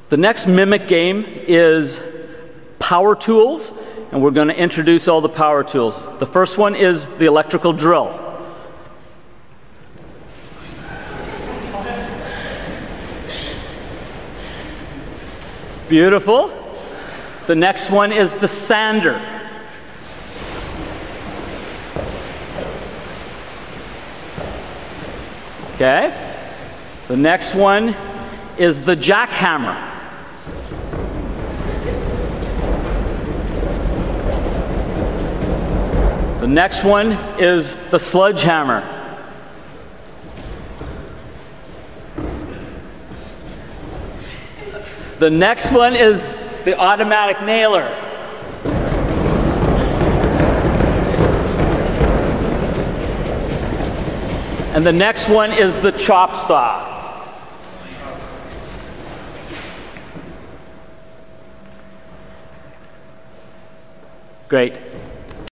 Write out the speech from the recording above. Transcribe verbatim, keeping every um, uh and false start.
The next mimic game is power tools, and we're going to introduce all the power tools. The first one is the electrical drill. Beautiful. The next one is the sander. Okay. The next one is the jackhammer. The next one is the sledgehammer. The next one is the automatic nailer. And the next one is the chop saw. Great.